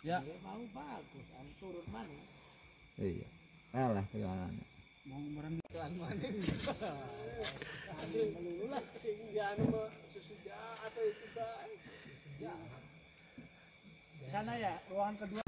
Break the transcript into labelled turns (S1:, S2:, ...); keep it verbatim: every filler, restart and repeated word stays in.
S1: Ya.
S2: Mau bagus, am turun mana?
S3: Iya. Kalah kejalanannya.
S1: Mau merang
S2: Kelan mana? Ada melululah sehingga anu mah sesudah atau itu guys. Ya.
S1: sana ya, ruangan kedua.